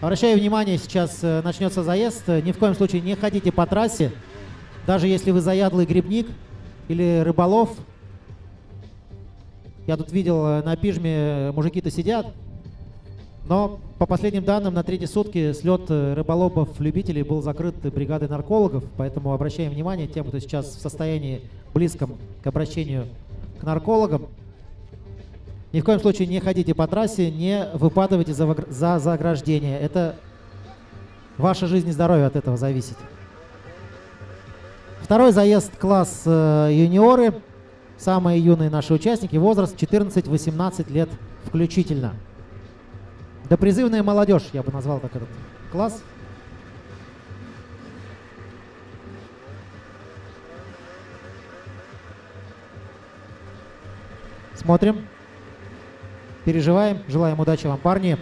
Обращаю внимание, сейчас начнется заезд. Ни в коем случае не ходите по трассе. Даже если вы заядлый грибник или рыболов. Я тут видел, на пижме мужики-то сидят. Но по последним данным, на третьи сутки слет рыболовов-любителей был закрыт бригадой наркологов. Поэтому обращаем внимание тем, кто сейчас в состоянии близком к обращению к наркологам. Ни в коем случае не ходите по трассе, не выпадывайте за заграждение. Это ваша жизнь и здоровье от этого зависит. Второй заезд класс юниоры. Самые юные наши участники. Возраст 14-18 лет включительно. Допризывная молодежь, я бы назвал так этот класс. Смотрим. Переживаем. Желаем удачи вам, парни.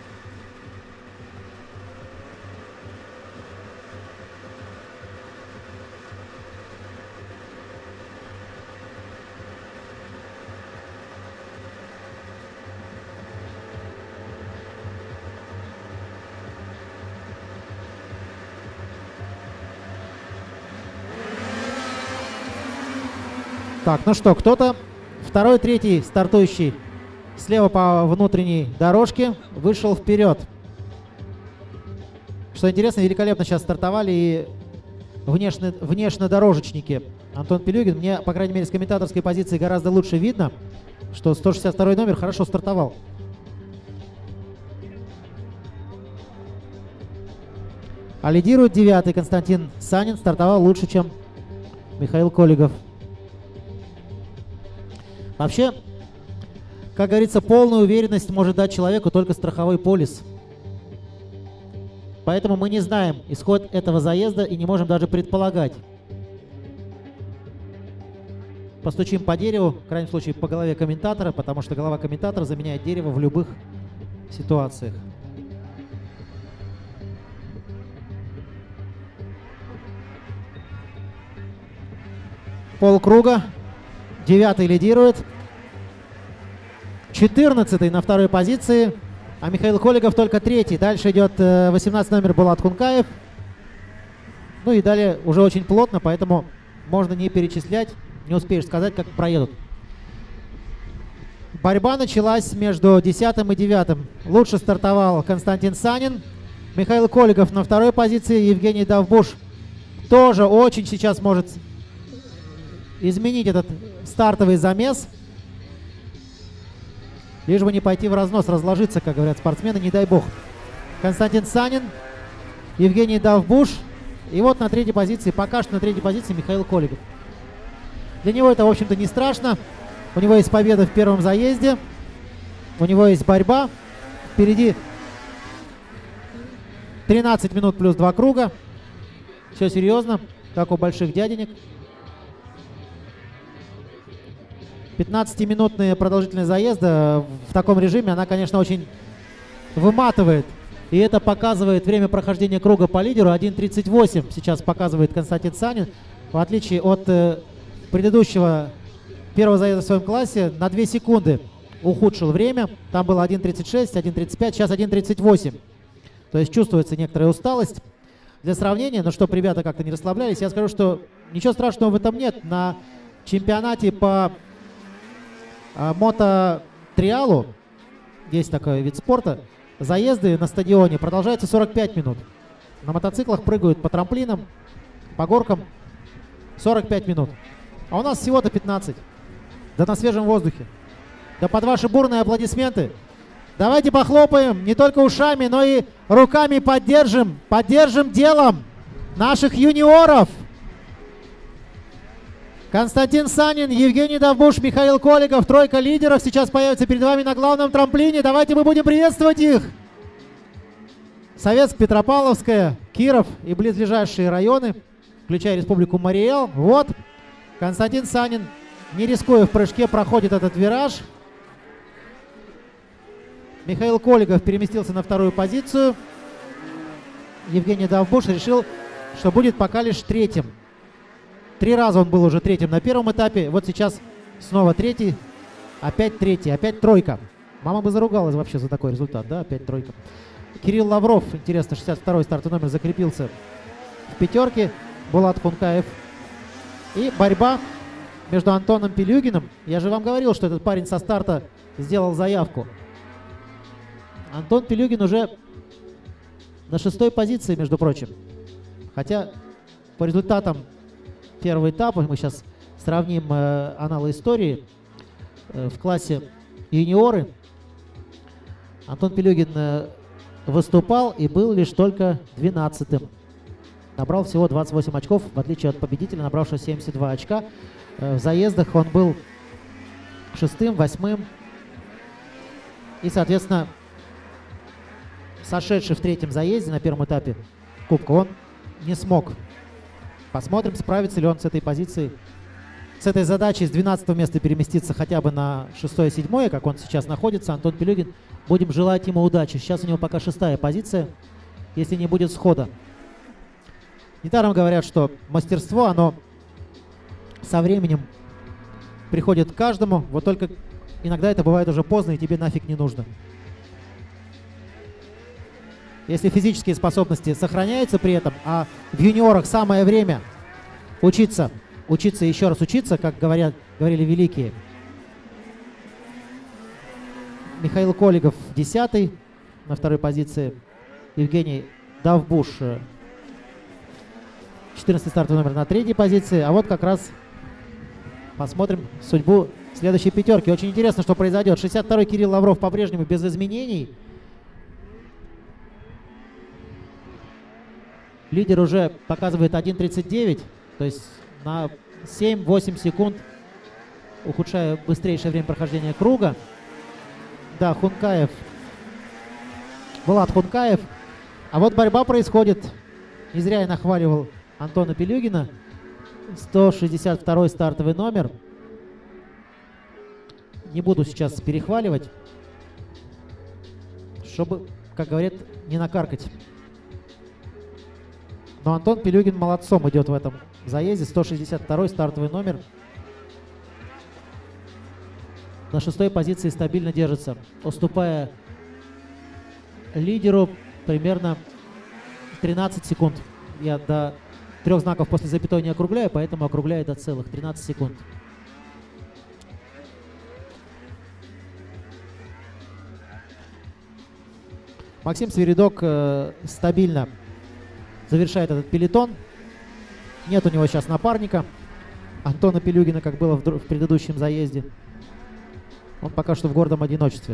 Так, ну что, кто-то, второй, третий стартующий слева по внутренней дорожке вышел вперед. Что интересно, великолепно сейчас стартовали и внешнедорожечники. Антон Пилюгин, мне, по крайней мере, с комментаторской позиции гораздо лучше видно, что 162 номер хорошо стартовал. А лидирует 9-й Константин Санин, стартовал лучше, чем Михаил Колигов. Вообще, как говорится, полную уверенность может дать человеку только страховой полис. Поэтому мы не знаем исход этого заезда и не можем даже предполагать. Постучим по дереву, в крайнем случае по голове комментатора, потому что голова комментатора заменяет дерево в любых ситуациях. Полкруга. 9-й лидирует. 14-й на второй позиции. А Михаил Колигов только 3-й. Дальше идет 18 номер Булат Хункаев. Ну и далее уже очень плотно, поэтому можно не перечислять. Не успеешь сказать, как проедут. Борьба началась между 10-м и 9-м. Лучше стартовал Константин Санин. Михаил Колигов на второй позиции. Евгений Давбуш тоже очень сейчас может изменить этот стартовый замес. Лишь бы не пойти в разнос, разложиться, как говорят спортсмены, не дай бог. Константин Санин, Евгений Давбуш. И вот на третьей позиции, пока что на третьей позиции Михаил Колигов. Для него это, в общем-то, не страшно. У него есть победа в первом заезде. У него есть борьба. Впереди 13 минут плюс 2 круга. Все серьезно, как у больших дяденек. 15-минутные продолжительные заезды в таком режиме, она, конечно, очень выматывает. И это показывает время прохождения круга по лидеру. 1:38 сейчас показывает Константин Санин. В отличие от предыдущего первого заезда в своем классе, на 2 секунды ухудшил время. Там было 1:36, 1:35, сейчас 1:38. То есть чувствуется некоторая усталость. Для сравнения, ну чтобы ребята как-то не расслаблялись, я скажу, что ничего страшного в этом нет. На чемпионате по мототриалу, есть такой вид спорта, заезды на стадионе продолжаются 45 минут. На мотоциклах прыгают по трамплинам, по горкам 45 минут. А у нас всего-то 15. Да на свежем воздухе. Да под ваши бурные аплодисменты. Давайте похлопаем не только ушами, но и руками поддержим. Поддержим делом наших юниоров. Константин Санин, Евгений Давбуш, Михаил Колигов, тройка лидеров сейчас появится перед вами на главном трамплине. Давайте мы будем приветствовать их. Советск, Петропавловская, Киров и близлежащие районы, включая республику Мариэл. Вот Константин Санин, не рискуя в прыжке, проходит этот вираж. Михаил Колигов переместился на вторую позицию. Евгений Давбуш решил, что будет пока лишь третьим. 3 раза он был уже третьим на первом этапе. Вот сейчас снова третий, опять тройка. Мама бы заругалась вообще за такой результат, да? Опять тройка. Кирилл Лавров, интересно, 62-й стартовый номер, закрепился в пятерке. Булат Хункаев. И борьба между Антоном Пилюгиным. Я же вам говорил, что этот парень со старта сделал заявку. Антон Пилюгин уже на 6-й позиции, между прочим. Хотя по результатам первого этапа, мы сейчас сравним аналы истории, в классе юниоры Антон Пилюгин выступал и был лишь только 12-м. Набрал всего 28 очков, в отличие от победителя, набравшего 72 очка. В заездах он был 6-м, 8-м. И, соответственно, сошедший в 3-м заезде на первом этапе Кубка, он не смог. Посмотрим, справится ли он с этой позицией, с этой задачей с 12-го места переместиться хотя бы на 6-е, 7-е, как он сейчас находится. Антон Пилюгин, будем желать ему удачи. Сейчас у него пока 6-я позиция, если не будет схода. Недаром говорят, что мастерство, оно со временем приходит к каждому, вот только иногда это бывает уже поздно, и тебе нафиг не нужно. Если физические способности сохраняются при этом, а в юниорах самое время учиться и еще раз учиться, как говорили великие. Михаил Колигов 10-й на 2-й позиции, Евгений Давбуш 14-й стартовый номер на 3-й позиции. А вот как раз посмотрим судьбу следующей пятерки. Очень интересно, что произойдет. 62-й Кирилл Лавров по-прежнему без изменений. Лидер уже показывает 1.39, то есть на 7-8 секунд ухудшая быстрейшее время прохождения круга. Да, Хункаев, Булат Хункаев. А вот борьба происходит. Не зря я нахваливал Антона Пилюгина. 162-й стартовый номер. Не буду сейчас перехваливать, чтобы, как говорят, не накаркать. Но Антон Пилюгин молодцом идет в этом заезде. 162-й стартовый номер. На 6-й позиции стабильно держится, уступая лидеру примерно 13 секунд. Я до 3 знаков после запятой не округляю, поэтому округляю до целых 13 секунд. Максим Свиридок стабильно завершает этот пелотон. Нет у него сейчас напарника Антона Пилюгина, как было в предыдущем заезде. Он пока что в гордом одиночестве.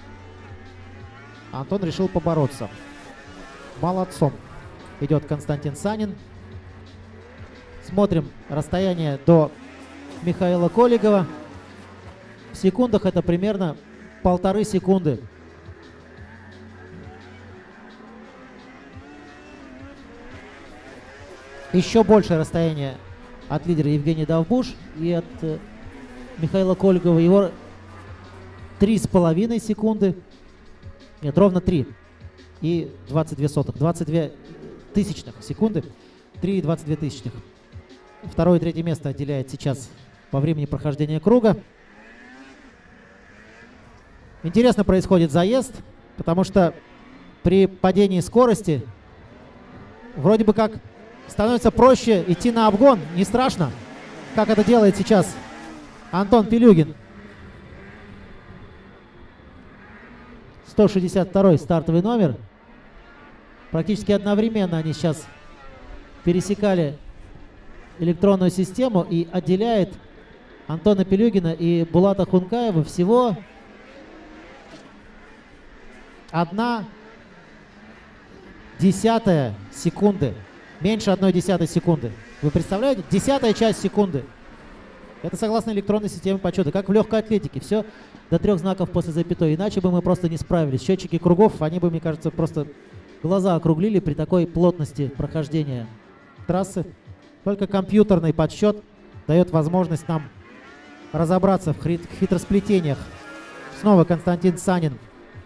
Антон решил побороться. Молодцом идет Константин Санин. Смотрим расстояние до Михаила Колигова. В секундах это примерно 1,5 секунды. Еще большее расстояние от лидера Евгения Давбуш и от Михаила Колигова. Его 3,5 секунды. Нет, ровно 3. И 22 тысячных секунды. 3,22 тысячных. Второе и третье место отделяет сейчас по времени прохождения круга. Интересно происходит заезд, потому что при падении скорости вроде бы как становится проще идти на обгон. Не страшно, как это делает сейчас Антон Пилюгин. 162-й стартовый номер. Практически одновременно они сейчас пересекали электронную систему, и отделяет Антона Пилюгина и Булата Хункаева всего 1/10 секунды. Меньше 1/10 секунды. Вы представляете? 10-я часть секунды. Это согласно электронной системе подсчета. Как в легкой атлетике. Все до 3 знаков после запятой. Иначе бы мы просто не справились. Счетчики кругов, они бы, мне кажется, просто глаза округлили при такой плотности прохождения трассы. Только компьютерный подсчет дает возможность нам разобраться в хитросплетениях. Снова Константин Санин,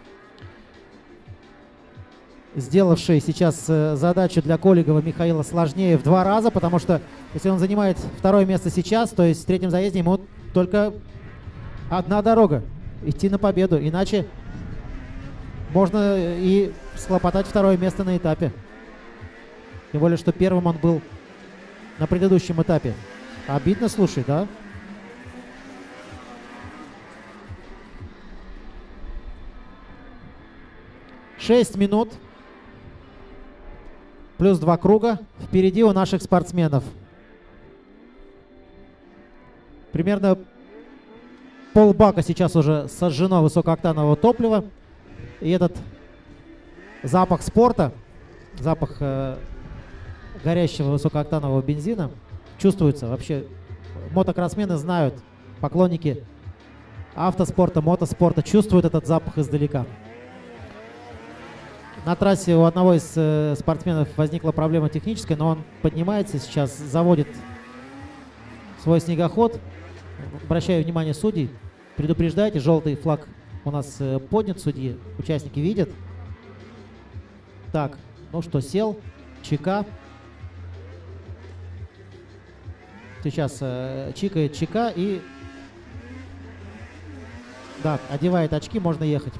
сделавший сейчас задачу для Колигова Михаила сложнее в 2 раза, потому что если он занимает 2-е место сейчас, то есть в 3-м заезде ему только одна дорога — идти на победу. Иначе можно и схлопотать второе место на этапе. Тем более, что первым он был на предыдущем этапе. Обидно, слушай, да? Шесть минут. Плюс 2 круга. Впереди у наших спортсменов. Примерно полбака сейчас уже сожжено высокооктанового топлива. И этот запах спорта, запах горящего высокооктанового бензина чувствуется. Вообще мотокроссмены знают, поклонники автоспорта, мотоспорта чувствуют этот запах издалека. На трассе у одного из спортсменов возникла проблема техническая, но он поднимается сейчас, заводит свой снегоход. Обращаю внимание судей, предупреждайте, желтый флаг у нас поднят, судьи, участники видят. Так, ну что, сел, ЧК. Сейчас чикает ЧК и... Да, одевает очки, можно ехать.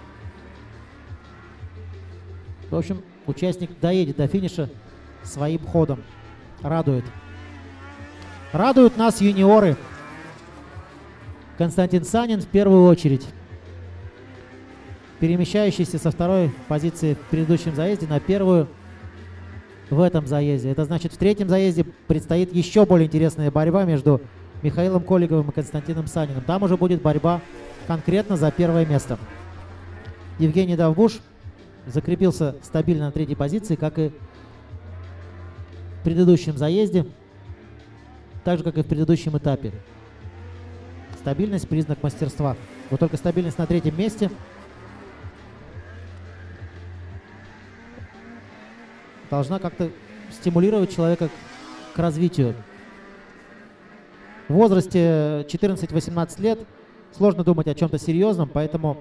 В общем, участник доедет до финиша своим ходом. Радует. Радуют нас юниоры. Константин Санин в первую очередь, перемещающийся со второй позиции в предыдущем заезде на первую в этом заезде. Это значит, в третьем заезде предстоит еще более интересная борьба между Михаилом Коллиговым и Константином Саниным. Там уже будет борьба конкретно за первое место. Евгений Давбуш закрепился стабильно на третьей позиции, как и в предыдущем заезде, так же, как и в предыдущем этапе. Стабильность – признак мастерства. Вот только стабильность на третьем месте должна как-то стимулировать человека к развитию. В возрасте 14-18 лет сложно думать о чем-то серьезном, поэтому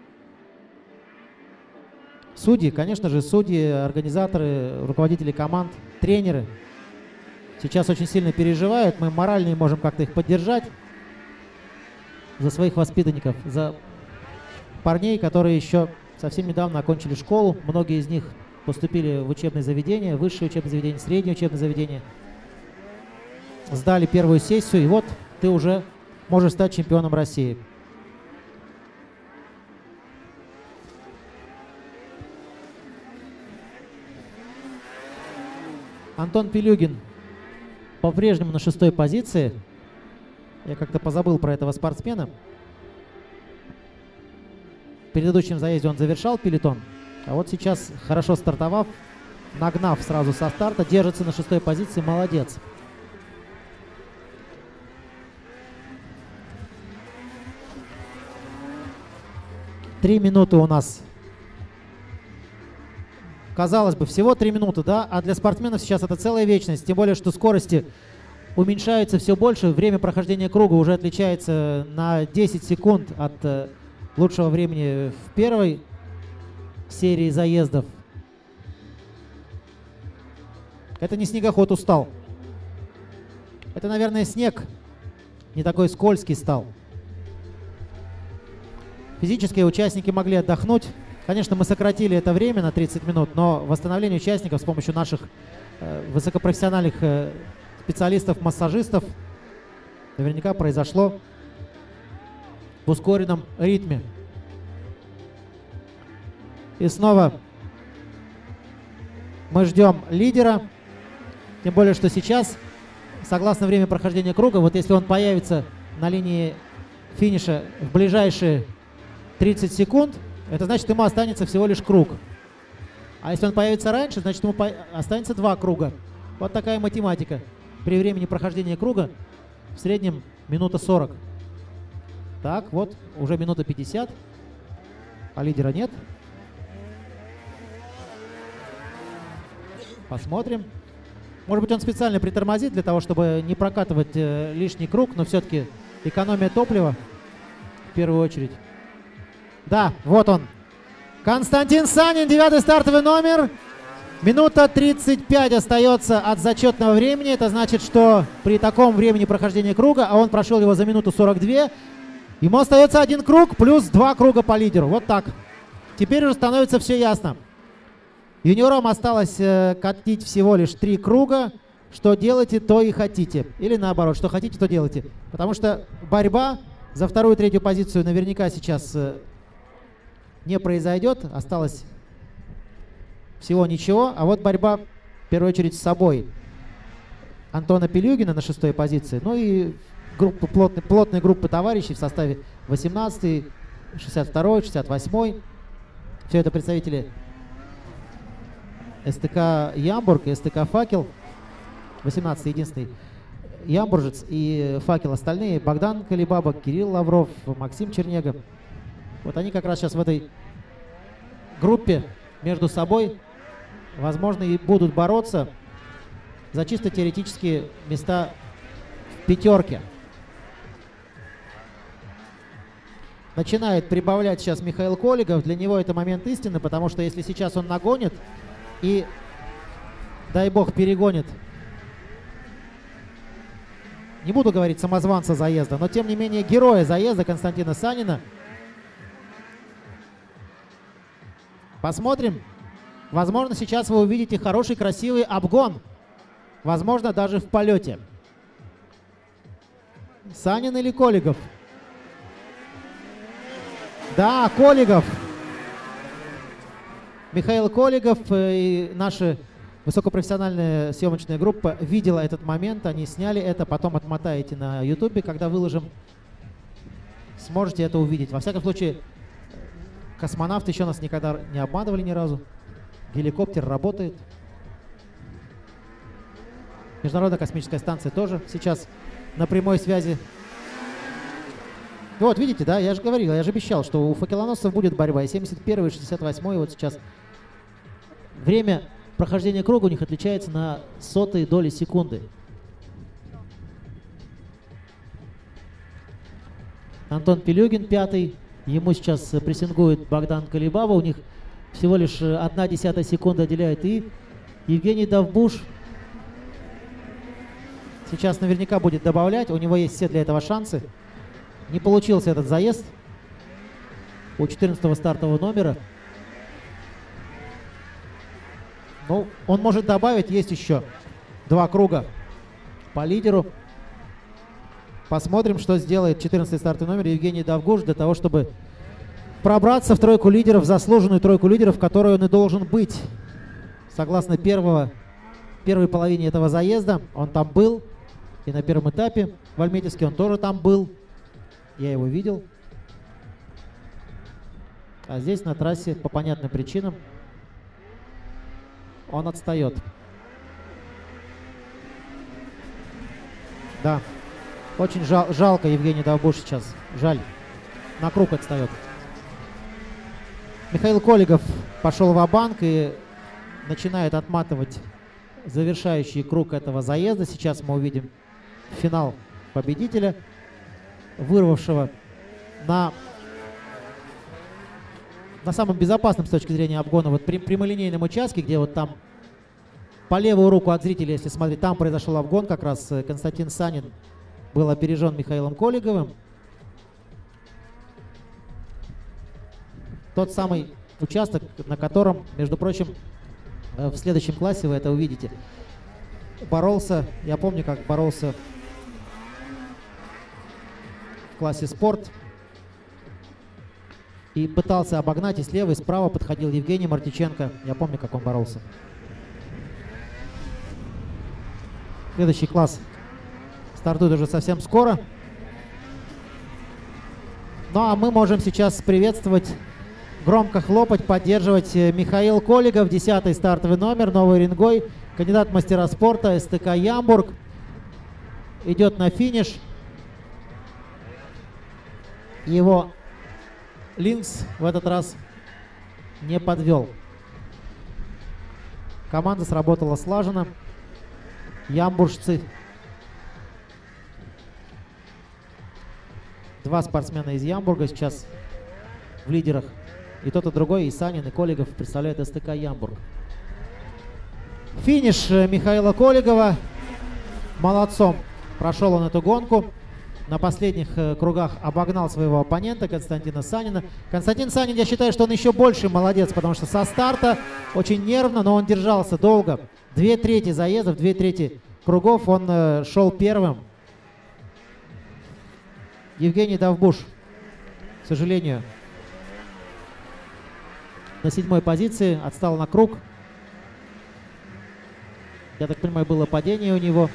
судьи, конечно же, судьи, организаторы, руководители команд, тренеры сейчас очень сильно переживают. Мы морально не можем как-то их поддержать за своих воспитанников, за парней, которые еще совсем недавно окончили школу. Многие из них поступили в учебные заведения, высшие учебные заведения, средние учебные заведения. Сдали первую сессию, и вот ты уже можешь стать чемпионом России. Антон Пилюгин по-прежнему на 6-й позиции. Я как-то позабыл про этого спортсмена. В предыдущем заезде он завершал пелотон, а вот сейчас, хорошо стартовав, нагнав сразу со старта, держится на 6-й позиции. Молодец. Три минуты у нас. Казалось бы, всего 3 минуты, да? А для спортсменов сейчас это целая вечность. Тем более, что скорости уменьшаются все больше. Время прохождения круга уже отличается на 10 секунд от лучшего времени в первой серии заездов. Это не снегоход устал. Это, наверное, снег не такой скользкий стал. Физические участники могли отдохнуть. Конечно, мы сократили это время на 30 минут, но восстановление участников с помощью наших высокопрофессиональных специалистов-массажистов наверняка произошло в ускоренном ритме. И снова мы ждем лидера. Тем более, что сейчас, согласно времени прохождения круга, вот если он появится на линии финиша в ближайшие 30 секунд, это значит, ему останется всего лишь круг. А если он появится раньше, значит, ему останется 2 круга. Вот такая математика. При времени прохождения круга в среднем минута 40. Так, вот, уже минута 50, а лидера нет. Посмотрим. Может быть, он специально притормозит для того, чтобы не прокатывать лишний круг, но все-таки экономия топлива в первую очередь. Да, вот он. Константин Санин, 9-й стартовый номер. Минута 35 остается от зачетного времени. Это значит, что при таком времени прохождения круга, а он прошел его за минуту 42, ему остается 1 круг плюс 2 круга по лидеру. Вот так. Теперь уже становится все ясно. Юниорам осталось катить всего лишь 3 круга. Что делаете, то и хотите. Или наоборот, что хотите, то делайте. Потому что борьба за 2-ю и 3-ю позицию наверняка сейчас не произойдет. Осталось всего ничего. А вот борьба, в первую очередь, с собой. Антона Пелюгина на 6-й позиции. Ну и группа, плотная группа товарищей в составе 18-й, 62-й, 68-й. Все это представители СТК Ямбург и СТК Факел. 18-й единственный ямбуржец и Факел остальные. Богдан Колебаба, Кирилл Лавров, Максим Чернега. Вот они как раз сейчас в этой группе между собой, возможно, и будут бороться за чисто теоретические места в 5-ке. Начинает прибавлять сейчас Михаил Колигов. Для него это момент истины, потому что если сейчас он нагонит и, дай бог, перегонит, не буду говорить самозванца заезда, но тем не менее героя заезда Константина Санина. Посмотрим. Возможно, сейчас вы увидите хороший, красивый обгон. Возможно, даже в полете. Санин или Колигов? Да, Колигов. Михаил Колигов и наши высокопрофессиональная съемочная группа видела этот момент, они сняли это, потом отмотаете на ютубе, когда выложим, сможете это увидеть. Во всяком случае, космонавты еще нас никогда не обманывали ни разу. Геликоптер работает. Международная космическая станция тоже сейчас на прямой связи. Вот, видите, да, я же говорил, я же обещал, что у факелоносцев будет борьба. И 71-й, и 68-й вот сейчас. Время прохождение круга у них отличается на 100-ые доли секунды. Антон Пелюгин 5-й. Ему сейчас прессингует Богдан Колебаба. У них всего лишь 1/10 секунды отделяет. И Евгений Довбуш сейчас наверняка будет добавлять. У него есть все для этого шансы. Не получился этот заезд у 14-го стартового номера. Ну, он может добавить, есть еще 2 круга по лидеру. Посмотрим, что сделает 14-й стартовый номер Евгений Довгуш для того, чтобы пробраться в 3-ку лидеров, заслуженную 3-ку лидеров, в которой он и должен быть. Согласно первой половине этого заезда, он там был. И на первом этапе в Альметьевске он тоже там был. Я его видел. А здесь на трассе по понятным причинам он отстает. Да, очень жалко Евгений Довбуш сейчас. Жаль. На круг отстает. Михаил Колигов пошел ва-банк и начинает отматывать завершающий круг этого заезда. Сейчас мы увидим финал победителя, вырвавшего на самом безопасном с точки зрения обгона вот прямолинейном участке, где вот там по левую руку от зрителя, если смотреть, там произошел обгон, как раз Константин Санин был опережен Михаилом Колиговым. Тот самый участок, на котором, между прочим, в следующем классе вы это увидите, боролся, я помню, как боролся в классе спорт и пытался обогнать, и слева, и справа подходил Евгений Мартиченко. Я помню, как он боролся. Следующий класс стартует уже совсем скоро. Ну а мы можем сейчас приветствовать, громко хлопать, поддерживать Михаил Колигов, 10-й стартовый номер, Новый Уренгой, кандидат в мастера спорта, СТК Ямбург. Идет на финиш. Его Линкс в этот раз не подвел. Команда сработала слаженно. Ямбуржцы. 2 спортсмена из Ямбурга сейчас в лидерах. И тот, и другой, и Санин, и Колигов представляют СТК Ямбург. Финиш Михаила Колигова. Молодцом прошел он эту гонку. на последних кругах обогнал своего оппонента Константина Санина. Константин Санин, я считаю, что он еще больше молодец, потому что со старта очень нервно, но он держался долго. 2/3 заездов, 2/3 кругов он шел первым. Евгений Давбуш, к сожалению, на 7-й позиции, отстал на круг. Я так понимаю, было падение у него.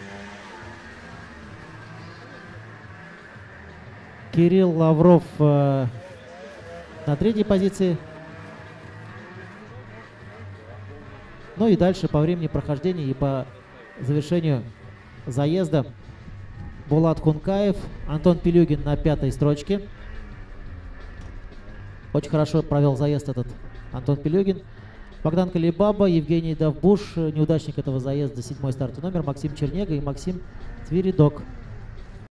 Кирилл Лавров на 3-й позиции. Ну и дальше по времени прохождения и по завершению заезда Булат Хункаев, Антон Пилюгин на 5-й строчке. Очень хорошо провел заезд этот Антон Пилюгин. Богдан Калибаба, Евгений Давбуш, неудачник этого заезда, 7-й стартовый номер, Максим Чернега и Максим Твиридок.